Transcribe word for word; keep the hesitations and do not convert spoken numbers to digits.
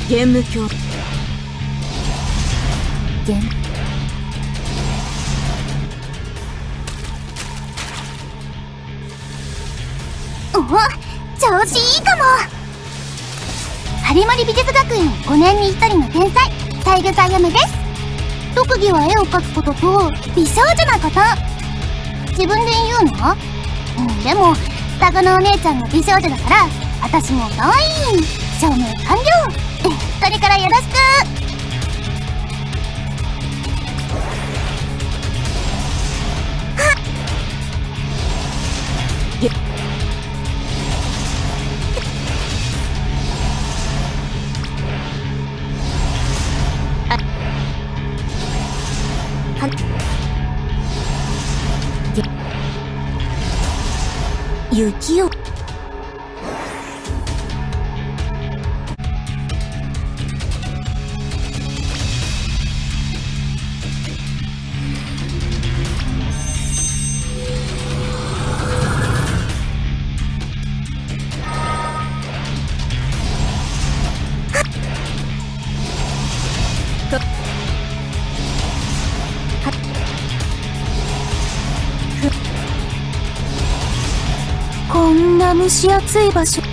ゲーム教ゲームお、調子いいかも。ハリマリ美術学園ごねんにひとりの天才、三枝あやめです。特技は絵を描くことと美少女なこと。自分で言うの？うん、でも双子のお姉ちゃんが美少女だから私も可愛い。証明完了。これからよろしく。 雪をこんな蒸し暑い場所